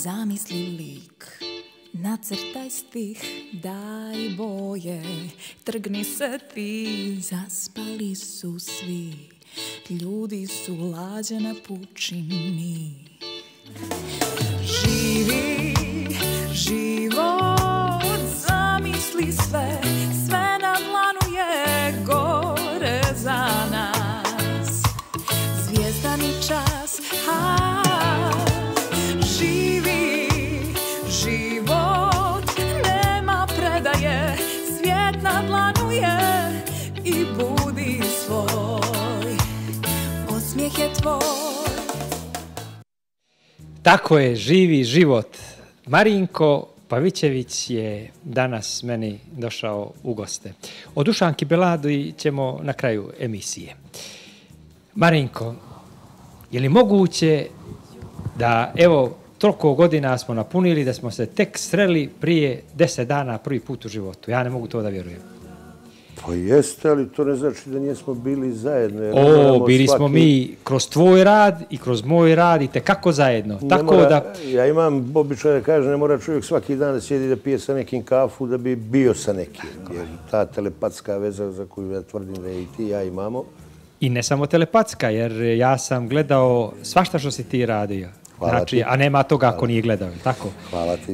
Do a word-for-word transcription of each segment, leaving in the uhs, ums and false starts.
Zamisli lik, nacrtaj stih, daj boje, trgni se ti, zaspali su svi, ljudi su lađe na pučini. Živi život, zamisli sve, sve na dlanu je gore za nas. Zvijezdani čas, ha, živi život, nema predaje, svijet na dlanu je i budi svoj, osmijeh je tvoj. Tako je, živi život. Marinko Pavićević je danas meni došao u goste. O Dušanki Beladi ćemo na kraju emisije. Marinko, je li moguće da, evo, toliko godina smo napunili, da smo se tek sreli prije deset dana prvi put u životu? Ja ne mogu to da vjerujem. Pa jeste, ali to ne znači da nismo bili zajedno. O, bili smo mi kroz tvoj rad i kroz moj rad i tekako zajedno. Tako da... Ja imam običaj da kažem, ne mora čovjek svaki dan da sjedi da pije sa nekim kafu da bi bio sa nekim. Jer ta telepatska veza za koju ja tvrdim da je i ti ja imamo. I ne samo telepatska, jer ja sam gledao svašta što si ti radio. Hvala znači, ti. A nema toga ako nije gledao, tako? Hvala ti. E,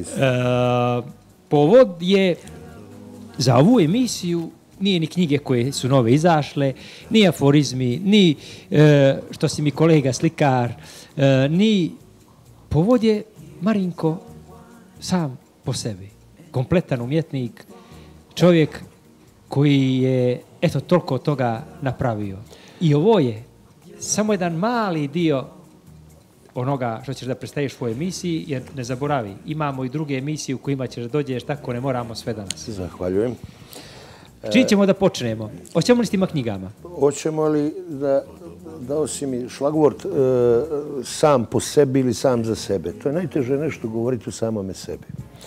povod je za ovu emisiju nije ni knjige koje su nove izašle, ni aforizmi, ni e, što si mi kolega slikar, e, ni povod je Marinko sam po sebi. Kompletan umjetnik, čovjek koji je eto toliko toga napravio. I ovo je samo jedan mali dio onoga što ćeš da predstaviš u emisiji, jer ne zaboravi, imamo i druge emisije u kojima ćeš da dođeš, tako ne moramo sve danas. Zahvaljujem. Čim ćemo da počnemo? Hoćemo li s tima knjigama? Hoćemo li da, dao si mi šlagvort e, sam po sebi ili sam za sebe? To je najteže nešto govoriti o samome sebi.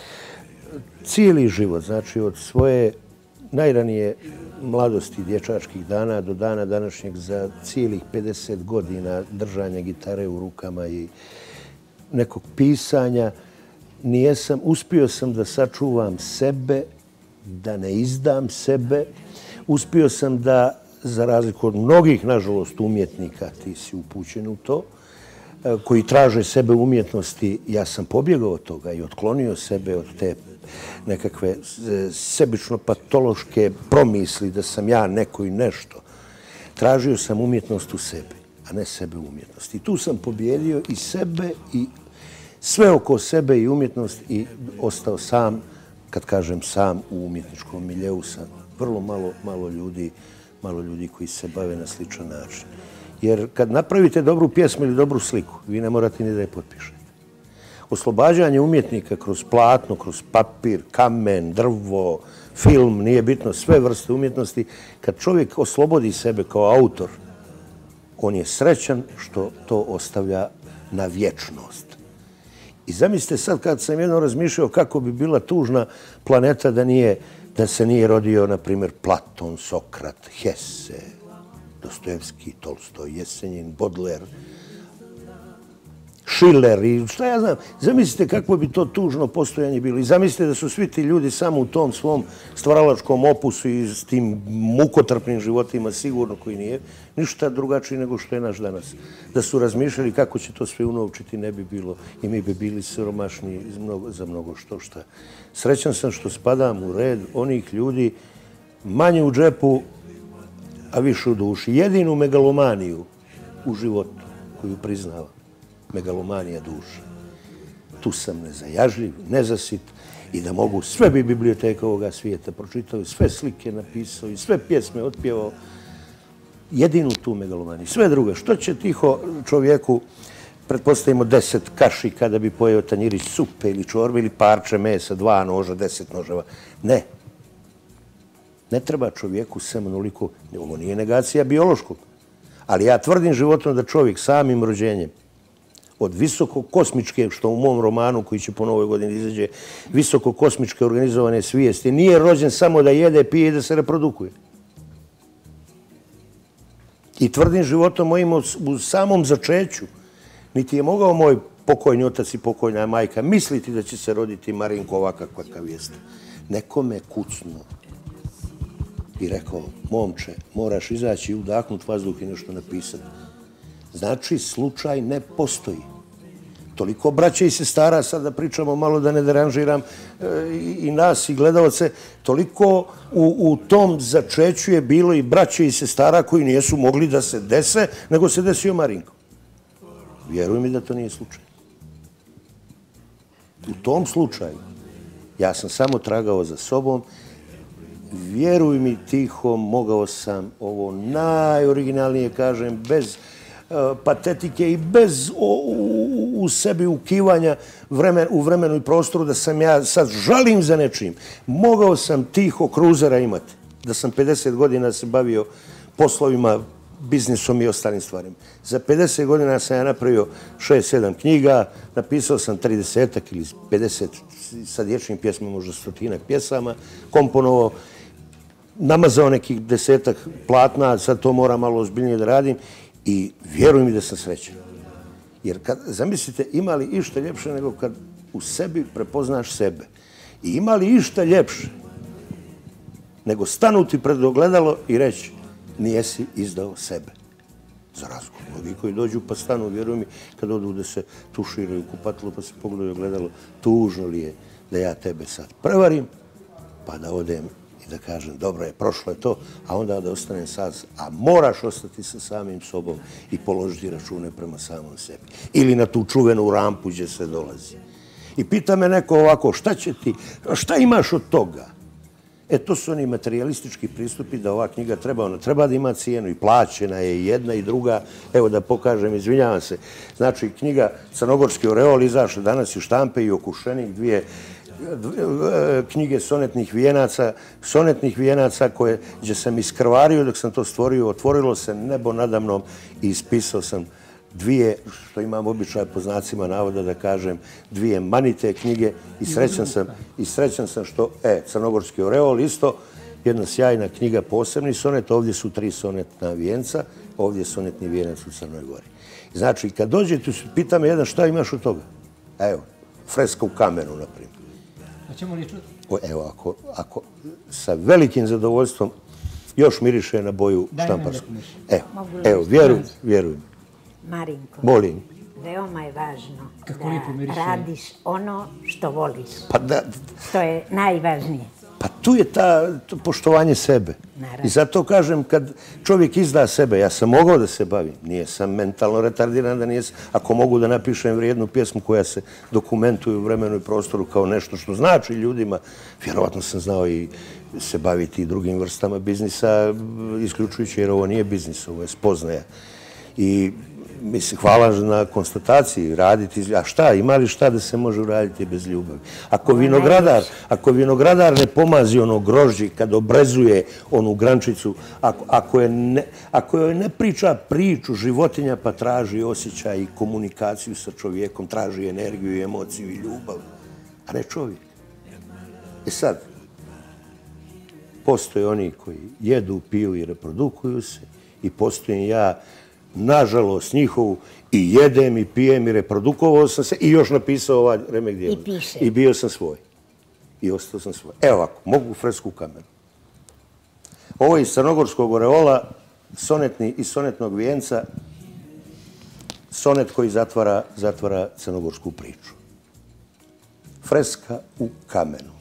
Cijeli život, znači od svoje najranije mladosti, dječačkih dana do dana današnjeg, za cijelih pedeset godina držanja gitare u rukama i nekog pisanja, nijesam, uspio sam da sačuvam sebe, da ne izdam sebe. Uspio sam da, za razliku od mnogih, nažalost, umjetnika, ti si upućen u to, koji traže sebe u umjetnosti, ja sam pobjegao od toga i otklonio sebe od te nekakve sebično-patološke promisli da sam ja neko i nešto. Tražio sam umjetnost u sebi, a ne sebe u umjetnosti. I tu sam pobjedio i sebe i sve oko sebe i umjetnost i ostao sam, kad kažem sam, u umjetničkom miljeu sam vrlo malo, malo ljudi, malo ljudi koji se bave na sličan način. Jer kad napravite dobru pjesmu ili dobru sliku, vi ne morate ni da je potpišete. Oslobađanje umjetnika kroz platno, kroz papir, kamen, drvo, film, nije bitno, sve vrste umjetnosti, kad čovjek oslobodi sebe kao autor, on je srećan što to ostavlja na vječnost. I zamislite sad kad sam jedno razmišljao kako bi bila tužna planeta da, nije, da se nije rodio, na primjer, Platon, Sokrat, Hesse, Dostojevski, Tolstoj, Jesenjin, Baudelaire, Schiller i šta ja znam. Zamislite kako bi to tužno postojanje bilo. I zamislite da su svi ti ljudi samo u tom svom stvaralačkom opusu i s tim mukotrpnim životima, sigurno koji nije, ništa drugačiji nego što je naš danas. Da su razmišljali kako će to sve unovčiti, ne bi bilo i mi bi bili siromašni za mnogo što šta. Srećan sam što spadam u red onih ljudi manje u džepu, a više u duši. Jedinu megalomaniju u životu koju priznavam. Megalomanija duše. Tu sam nezajažljiv, nezasit i da mogu sve bi biblioteke ovoga svijeta pročitao, sve slike napisao i sve pjesme otpjevao. Jedinu tu megalomaniju. Sve druge. Što će tiho čovjeku, pretpostavimo deset kaši kada bi pojeo tanjirić supe ili čorbe ili parče mesa, dva noža, deset noževa. Ne. Ne treba čovjeku sem onoliko. Ovo nije negacija biološkog. Ali ja tvrdim životom da čovjek samim rođenjem od visoko-kosmičke, što u mom romanu koji će po novoj godini izađe, visoko-kosmičke organizovane svijesti, nije rođen samo da jede, pije i da se reprodukuje. I tvrdim životom mojim u samom začeću. Niti je mogao moj pokojni otac i pokojna majka, misliti da će se roditi Marinko ovakav kakav jeste. Nekome kucnuo i rekao, momče, moraš izaći i udahnuti vazduh i nešto napisati. Znači, slučaj ne postoji. Toliko braće i sestara, sad da pričamo malo da ne deranžiram i nas i gledalce, toliko u tom začeću je bilo i braće i sestara koji nijesu mogli da se dese, nego se desio Marinko. Vjeruj mi da to nije slučaj. U tom slučaju ja sam samo tragao za sobom. Vjeruj mi, tiho, mogao sam ovo najoriginalnije, kažem, bez patetike i bez u sebi ukivanja u vremenu i prostoru da sam ja sad žalim za nečim. Mogao sam tiho kruzera imati. Da sam pedeset godina se bavio poslovima, biznisom i ostalim stvarima. Za pedeset godina sam ja napravio šest sedam knjiga, napisao sam tridesetak ili pedeset sa dječjim pjesmama, možda stotinak pjesama, komponovao, namazao nekih desetak platna, sad to moram malo ozbiljnije da radim i vjeruj mi da sam srećan. Jer kad, zamislite, ima li išta ljepše nego kad u sebi prepoznaš sebe? I ima li išta ljepše nego stanuti pred ogledalo i reći nijesi izdao sebe? Za razgovor. Mnogi koji dođu pa stanu, vjeruj mi, kad odu da se tuširaju kupatilo pa se pogledaju ogledalo, tužno li je da ja tebe sad prevarim, pa da odem i da kažem dobro je, prošlo je to, a onda da ostanem sad, a moraš ostati sa samim sobom i položiti račune prema samom sebi. Ili na tu čuvenu rampu gdje se dolazi. I pita me neko ovako, šta će ti, šta imaš od toga? E, to su oni materijalistički pristupi da ova knjiga treba, ona treba da ima cijenu i plaćena je jedna i druga. Evo da pokažem, izvinjavam se. Znači, knjiga Crnogorski oreol izašla danas iz štampe i Okušenik, dvije knjige sonetnih vijenaca, sonetnih vijenaca koje, gdje sam iskrvario dok sam to stvorio, otvorilo se nebo nadamnom i ispisao sam dvije, što imam običaj po znacima navoda da kažem, dvije manite knjige i srećan sam, i srećan sam što, e, Crnogorski oreol isto, jedna sjajna knjiga, posebni sonet, ovdje su tri sonetna vijenca, ovdje je sonetni vijenac u Crnoj Gori. Znači, kad dođete, pita me jedan šta imaš od toga? Evo, freska u kamenu, na primjer. A ćemo li čuti? Evo, ako, ako sa velikim zadovoljstvom još miriše na boju štamparsku. Evo, evo, vjeruj, vjeruj. Marinko, molim. Veoma je važno da radiš ono što voliš. Pa da. To je najvažnije. Pa tu je ta poštovanje sebe. I zato kažem, kad čovjek izda sebe, ja sam mogao da se bavim, nije sam mentalno retardiran, da nije, ako mogu da napišem vrijednu pjesmu koja se dokumentuje u vremenu i prostoru kao nešto što znači ljudima, vjerovatno sam znao i se baviti i drugim vrstama biznisa, isključujući jer ovo nije biznis, ovo je spoznaja. I mislim, hvala na konstataciji, raditi, a šta, ima li šta da se može uraditi bez ljubavi? Ako vinogradar, ako vinogradar ne pomazi ono grožđi kad obrezuje onu grančicu, ako, ako, je ne, ako joj ne priča priču životinja pa traži osjećaj i komunikaciju sa čovjekom, traži energiju i emociju i ljubav, a ne čovjek. E sad, postoje oni koji jedu, piju i reprodukuju se i postojim ja, nažalost, njihovu i jedem i pijem i reprodukovao sam se i još napisao ovaj remek dijela. I piše. I bio sam svoj. I ostao sam svoj. Evo ovako, mogu fresku u kamenu. Ovo je iz Crnogorskog oreola, sonetni i sonetnog vijenca, sonet koji zatvara, zatvara crnogorsku priču. Freska u kamenu.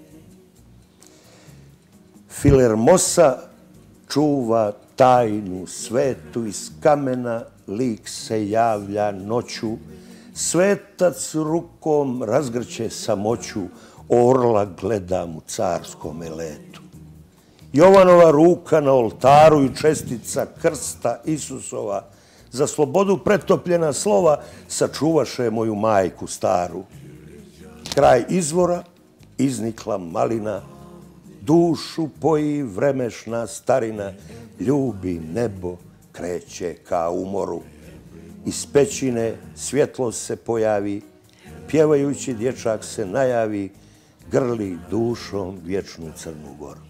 Filermosa čuva tajnu svetu iz kamena, lik se javlja noću, svetac rukom razgrće samoću, orla gledam u carskome letu. Jovanova ruka na oltaru i čestica krsta Isusova, za slobodu pretopljena slova sačuvaše moju majku staru. Kraj izvora iznikla malina, dušu poji vremešna starina, ljubi nebo, kreće ka umoru. Iz pećine svjetlo se pojavi, pjevajući dječak se najavi, grli dušom vječnu Crnu Goru.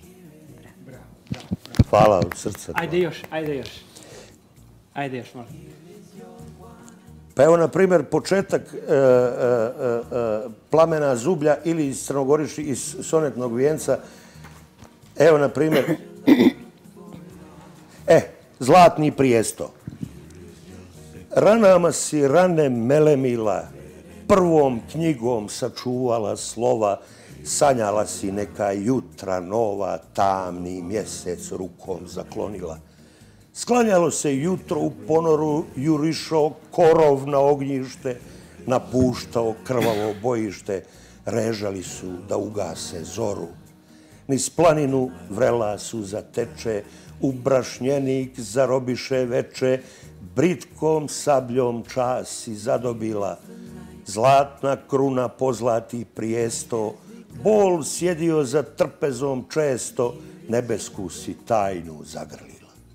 Hvala od srca. Ajde još, ajde još. Ajde još, molim. Pa evo, na primjer, početak Plamena zublja ili iz Crnogoriši, iz sonetnog vijenca. Evo, na primjer, e, Zlatni prijesto. Ranama si rane melemila, prvom knjigom sačuvala slova, sanjala si neka jutra nova, tamni mjesec rukom zaklonila. Sklanjalo se jutro u ponoru, jurišao korov na ognjište, napuštao krvavo bojište, režali su da ugase zoru. Niz planinu vrela suza teče, u brašnjenik zarobiše veče, britkom sabljom čas si zadobila, zlatna kruna pozlati prijesto, bol sjedio za trpezom često, nebesku si tajnu zagrlila.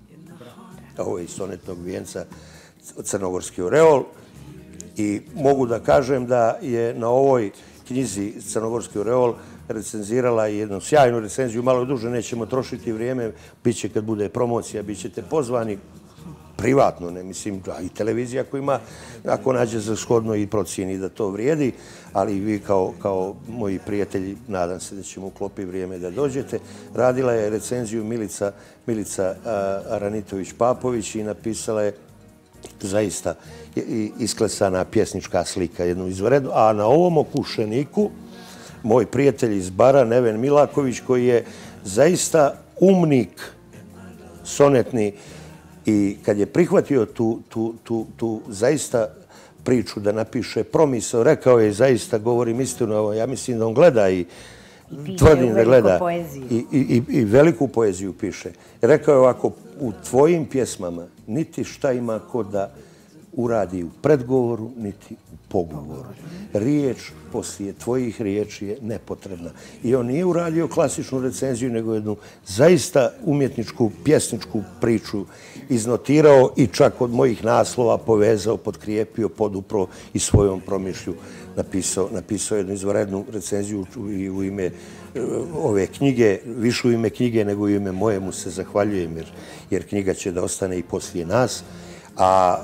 Ovo je iz sonetnog vijenca Crnogorski oreol i mogu da kažem da je na ovoj knjizi Crnogorski oreol recenzirala jednu sjajnu recenziju, malo duže nećemo trošiti vrijeme, bit će kad bude promocija, bit ćete pozvani privatno, ne mislim, i televizija koja ima, ako nađe za shodno i procijeni da to vrijedi, ali vi kao moji prijatelji, nadam se da ćemo uklopi vrijeme da dođete. Radila je recenziju Milica Ranitović-Papović i napisala je zaista isklesana pjesnička slika, jednu izvanrednu, a na ovom okušeniku moj prijatelj iz Bara, Neven Milaković, koji je zaista umnik sonetni i kad je prihvatio tu zaista priču da napiše promisao, rekao je zaista, govorim istinu, ja mislim da on gleda i tvrdim da gleda i veliku poeziju piše. Rekao je ovako, u tvojim pjesmama niti šta ima ko da uradi u predgovoru, niti u pogovoru. Riječ poslije tvojih riječi je nepotrebna. I on nije uradio klasičnu recenziju, nego jednu zaista umjetničku, pjesničku priču iznotirao i čak od mojih naslova povezao, potkrijepio, podupro i svojom promišlju napisao jednu izvanrednu recenziju i u ime ove knjige, više u ime knjige nego u ime moje, mu se zahvaljujem jer knjiga će da ostane i poslije nas. A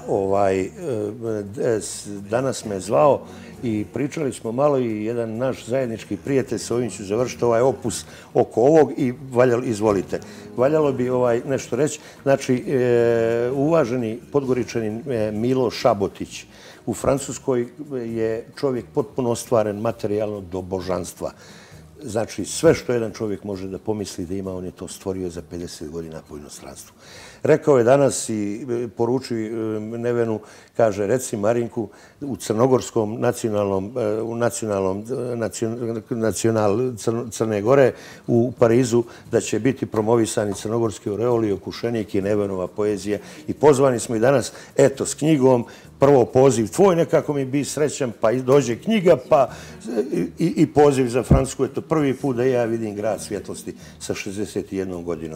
danas me zvao i pričali smo malo i jedan naš zajednički prijatelj, sa ovim ću završiti ovaj opus oko ovog i izvolite. Valjalo bi nešto reći. Znači, uvaženi podgoričanin Milo Šabotić u Francuskoj je čovjek potpuno ostvaren materijalno do božanstva. Znači, sve što jedan čovjek može da pomisli da ima, on je to stvorio za pedeset godina po inostranstvu. Rekao je danas i poruči Nevenu, kaže, reci Marinku, u crnogorskom nacionalnom, u nacionalnom, nacional Crne Gore u Parizu, da će biti promovisani Crnogorski oreol i okušenik i Nevenova poezija. I pozvani smo i danas, eto, s knjigom, prvo poziv tvoj, nekako mi bi srećan, pa dođe knjiga, pa i poziv za Francusku. Eto, prvi put da ja vidim grad svjetlosti sa šezdeset jednom godinom.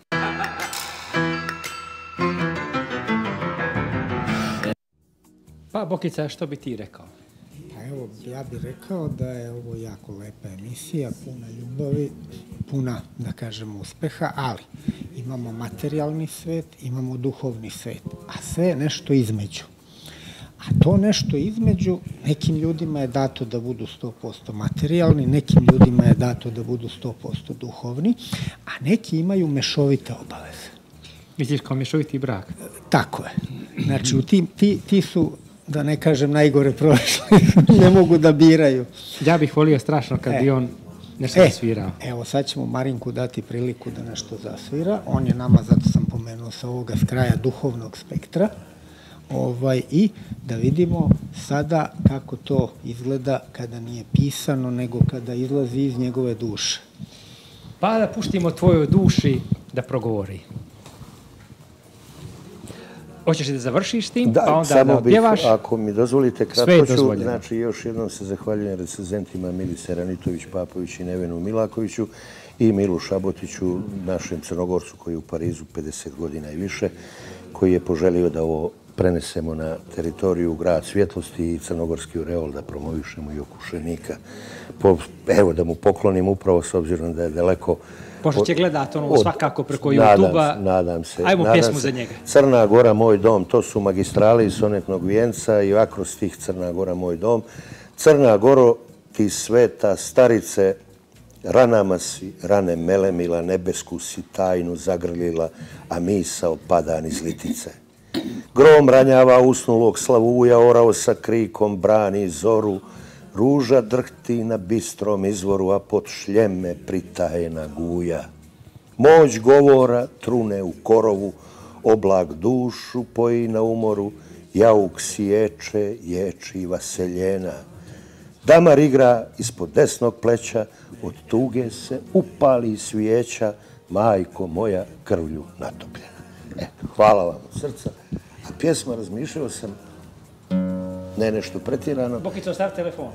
Pa, Bokica, što bi ti rekao? Pa evo, ja bih rekao da je ovo jako lepa emisija, puna ljubavi, puna, da kažem, uspeha, ali imamo materijalni svet, imamo duhovni svet, a sve je nešto između. A to nešto između, nekim ljudima je dato da budu sto posto materijalni, nekim ljudima je dato da budu sto posto duhovni, a neki imaju mešovite obaveze. Misliš kao mešoviti brak? Tako je. Znači, ti su, da ne kažem, najgore prošli, ne mogu da biraju. Ja bih volio strašno kad bi on nešto zasvirao. Evo, sad ćemo Marinku dati priliku da nešto zasvira. On je nama, zato sam pomenuo sa ovoga s kraja duhovnog spektra, i da vidimo sada kako to izgleda kada nije pisano, nego kada izlazi iz njegove duše. Pa da puštimo tvojoj duši da progovori. Hoćeš da završiš tim, pa onda da odjevaš? Da, ako mi dozvolite, kratko ću. Znači, još jednom se zahvaljujem recenzentima Milice Ranitović-Papović i Nevenu Milakoviću i Milu Šabotiću, našem Crnogorcu koji je u Parizu pedeset godina i više, koji je poželio da ovo prenesemo na teritoriju grad svjetlosti i Crnogorski oreol, da promovišemo i okušenika. Evo, da mu poklonim upravo s obzirom da je daleko Pošto će gledati ono svakako preko YouTube-a. Nadam se. Ajmo pjesmu za njega. Crna Gora, moj dom, to su magistrali iz sonetnog vijenca i ovako stih Crna Gora, moj dom. Crna Goro, ti sveta starice, ranama si rane melemila, nebesku si tajnu zagrlila, a misao pada niz litice. Grom ranjava usnulog slavuja, orao sa krikom brani zoru, ruža drhti na bistrom izvoru, a pod šljeme pritajena guja. Moć govora trune u korovu, oblak dušu poji na umoru, jauk sječe, ječi vaseljena. Damar igra ispod desnog pleća, od tuge se upali svijeća, majko moja krvlju natopljena. E, hvala vam od srca. A pjesma, razmišljao sam, ne nešto pretjerano. Bokico, stav telefon.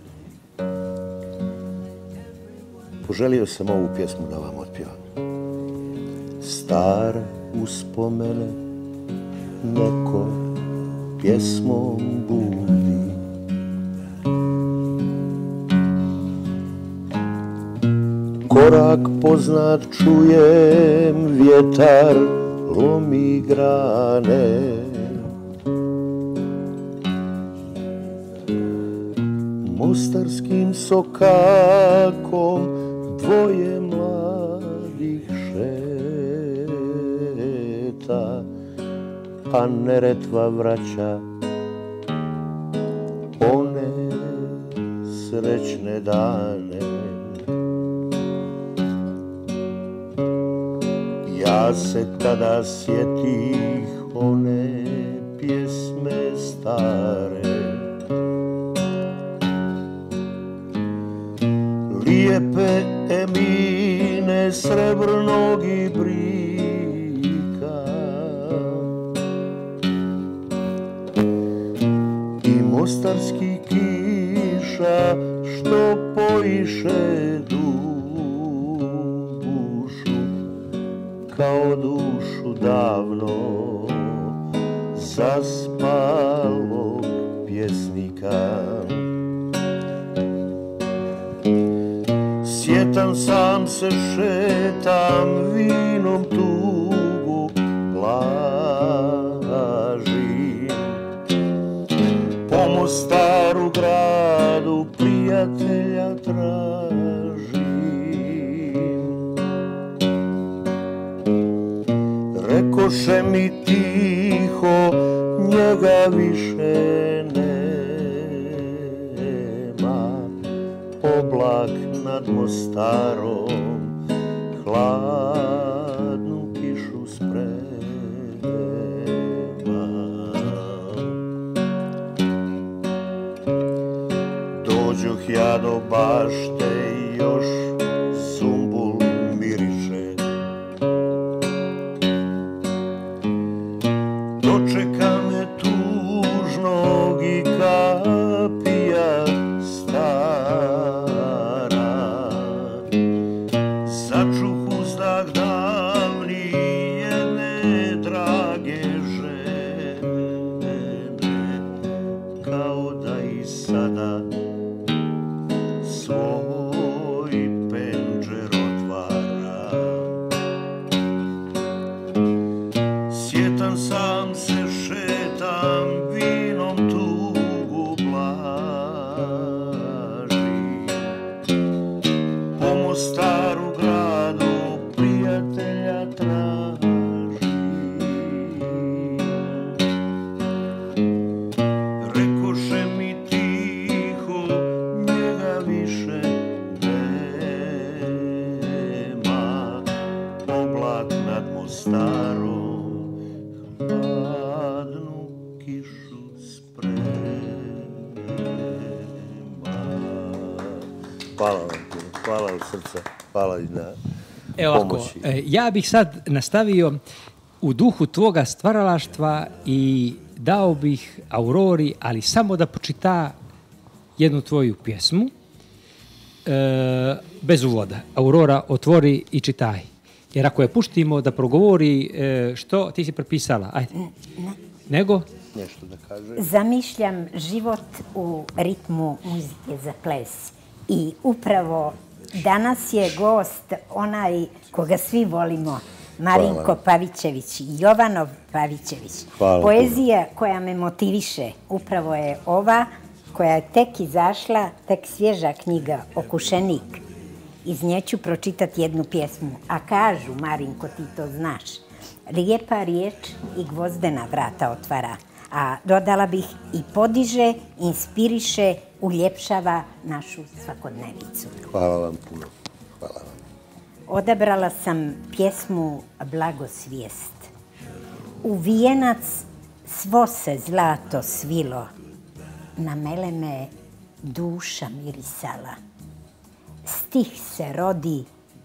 Poželio sam ovu pjesmu da vam otpjevam. Stara uspomene neko pjesmom budi. Korak poznat čujem, vjetar lomi grane. Mostarskim sokakom dvoje mladih šeta, a Neretva vraća one srećne dane. Ja se tada sjetih one pjesme stare, lijepe Emine srebrnog ibrika i mostarski kiša što poiše dušu, kao dušu davno zaspalog pjesnika. Sjetan sam se šetam, vinom tugu blažim, po Mostaru gradu prijatelja tražim. Rekoše mi tiho, njega više nema, oblak nad Mostarom hladnu kišu sprema. Dođoh ja do bašte i još zumbul miriše. Dočeka me tužnog i kapija stara. Začuh uzdah davni jedne drage žene, kao da i sada svoj penđer otvara. Sjetan sam se šetam, vinom tugu blažim, po Mostaru gradu prijatelja tražim. Rekoše mi tiho, njega više nema, oblak nad Mostarom hladnu kišu sprema. Hvala vam, hvala od srca, hvala i na Evo ovako, pomoći. ja bih sad nastavio u duhu tvoga stvaralaštva i dao bih Aurori, ali samo da počita jednu tvoju pjesmu, e, bez uvoda. Aurora, otvori i čitaj. Jer ako je puštimo da progovori, e, što ti si prepisala? Ajde. Nego? Nešto da kažem. Zamišljam život u ritmu muzike za ples i upravo Danas je gost onaj koga svi volimo, Marinko Pavićević, Jovanov Pavićević. Poezija koja me motiviše upravo je ova, koja je tek izašla, tek svježa knjiga Okušenik. Iz nje ću pročitati jednu pjesmu, a kažu, Marinko, ti to znaš, lijepa riječ i gvozdena vrata otvara, a dodala bih i podiže, inspiriše, uljepšava našu svakodnevicu. Hvala vam puno. Hvala vam. Odabrala sam pjesmu Blagosvijest. U vijenac svo se zlato svilo, na meleme duša mirisala. Stih se rodi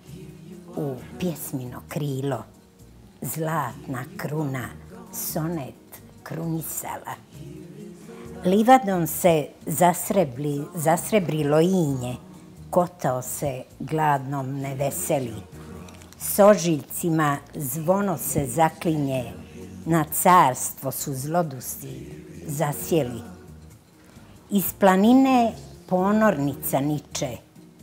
u pjesmino krilo, zlatna kruna sonet krunisala. Livadom se zasrebli, zasrebrilo inje, kotao se gladnom ne veseli. Sožiljcima zvono se zaklinje, na carstvo su zlodusi zasjeli. Iz planine ponornica niče,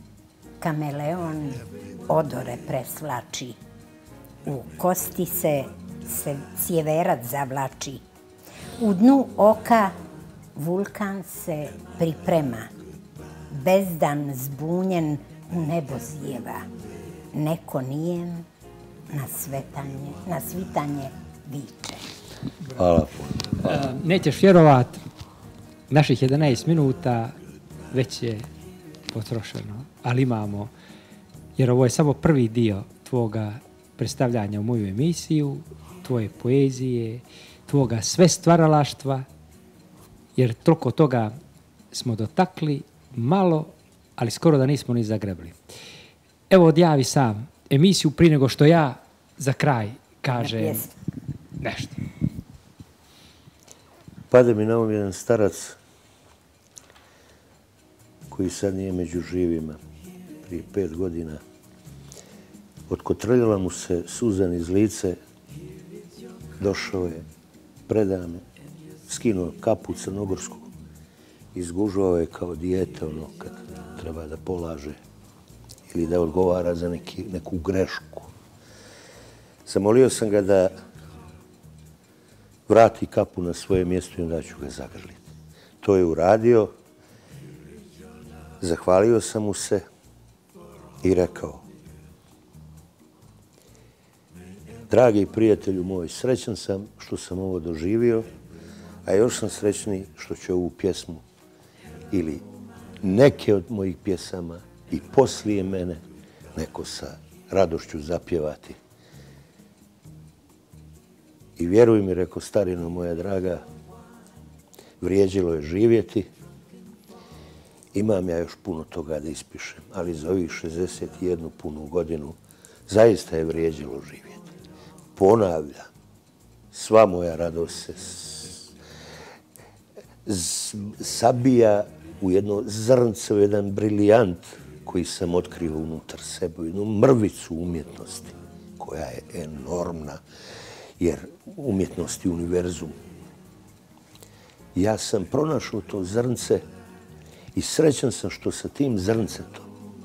kameleon odore presvlači. U kosti se, se sjeverac zavlači. U dnu oka vulkan se priprema. Bezdan zbunjen u nebo zjeva. Neko nijem na, svetanje, na svitanje viče. Hvala. Nećeš vjerovat, naših jedanaest minuta već je potrošeno, ali imamo, jer ovo je samo prvi dio tvoga predstavljanja u moju emisiju, tvoje poezije, tvoga sve stvaralaštva, jer toliko toga smo dotakli, malo, ali skoro da nismo ni zagrebli. Evo, odjavi sam emisiju prije nego što ja za kraj kažem nešto. Pade mi na um jedan starac koji sad nije među živima, prije pet godina. Otkotrljala mu se suzan iz lice, došao je, predao me, skinuo kapu crnogorsku, izgužvao je kao dijete, ono, kad treba da polaže ili da odgovara za neki, neku grešku. Zamolio sam ga da vrati kapu na svoje mjesto i onda ću ga zagrliti. To je uradio, zahvalio sam mu se i rekao: dragi prijatelju moj, srećan sam što sam ovo doživio, a još sam srećni što ću ovu pjesmu ili neke od mojih pjesama i poslije mene neko sa radošću zapjevati. I vjeruj mi, rekao, starino moja draga, vrijeđilo je živjeti. Imam ja još puno toga da ispišem, ali za ovih šezdeset jednu punu godinu zaista je vrijeđilo živjeti. Ponavljam, sva moja radost se sabija u jedno zrnce, u jedan brilijant koji sam otkrio unutar sebe, jednu mrvicu umjetnosti koja je enormna, jer umjetnost je univerzum. Ja sam pronašao to zrnce i srećan sam što sa tim zrncetom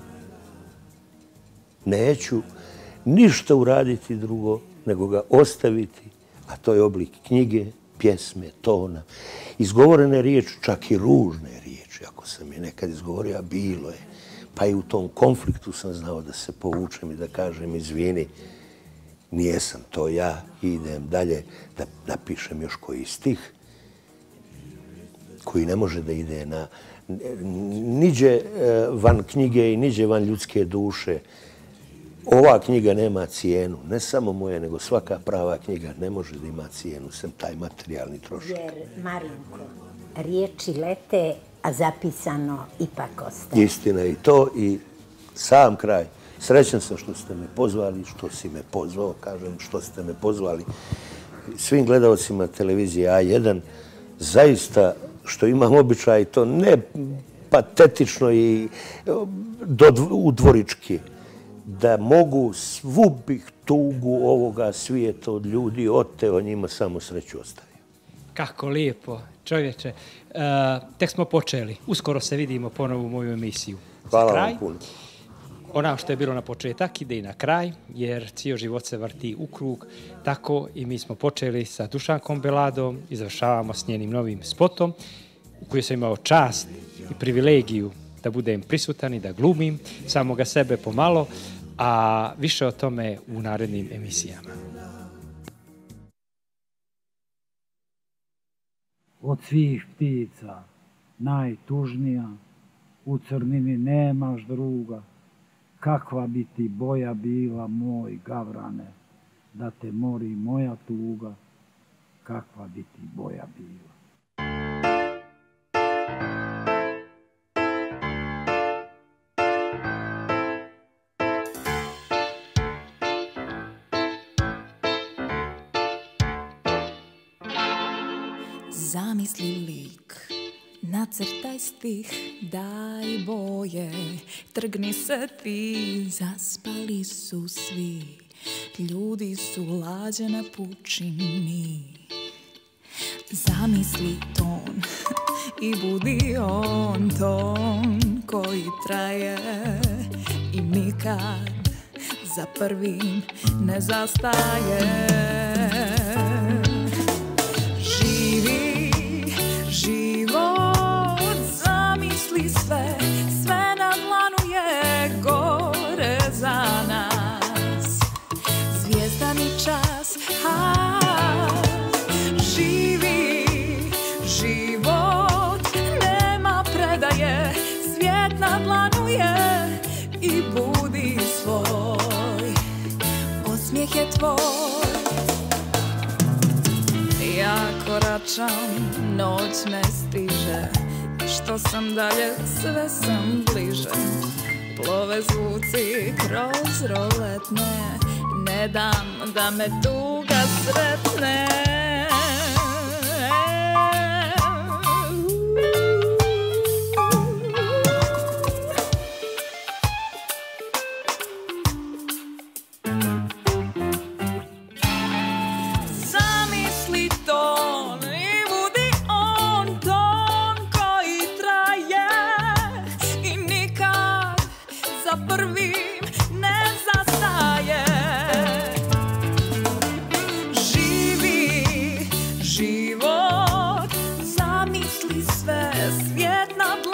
neću ništa uraditi drugo nego ga ostaviti, a to je oblik knjige, pjesme, tona, izgovorene riječi, čak i ružne riječi, ako sam je nekad izgovorio, a bilo je. Pa i u tom konfliktu sam znao da se povučem i da kažem izvini, nijesam to ja, idem dalje da napišem još koji stih koji ne može da ide na niđe van knjige i niđe van ljudske duše. Ova knjiga nema cijenu, ne samo moja, nego svaka prava knjiga ne može da ima cijenu, sem taj materijalni trošak. Jer, Marinko, riječi lete, a zapisano ipak ostaje. Istina i to, i sam kraj. Srećan sam što ste me pozvali, što si me pozvao, kažem, što ste me pozvali. Svim gledalcima televizije A jedan, zaista, što imam običaj, to ne patetično i udvorički, da mogu svu bih tugu ovoga svijeta od ljudi oteo, njima samo sreću ostavio. Kako lijepo, čovječe. Tek smo počeli. Uskoro se vidimo ponovo u moju emisiju. Hvala vam puno. Ona što je bilo na početak ide i na kraj, jer cijel život se vrti u krug. Tako i mi smo počeli sa Dušankom Beladom i završavamo s njenim novim spotom u kojoj sam imao čast i privilegiju da budem prisutan i da glumim samoga sebe pomalo, a više o tome u narednim emisijama. Od svih ptica najtužnija, u crnini nemaš druga, kakva bi ti boja bila, moj gavrane, da te mori moja tuga, kakva bi ti boja bila. Zamisli lik, nacrtaj stih, daj boje, trgni se ti, zaspali su svi, ljudi su lađe na pučini. Zamisli ton i budi on ton koji traje i nikad za prvim ne zastaje. Život, zamisli sve, sve na dlanu je gore za nas. Zvijezdani čas, ha, živi život, nema predaje, svijet na dlanu je i budi svoj, osmijeh je tvoj. Ja koračam, noć me stiže, što sam dalje, sve sam bliže. Plove zvuci kroz roletne, ne dam da me tuga sretne. Svijet na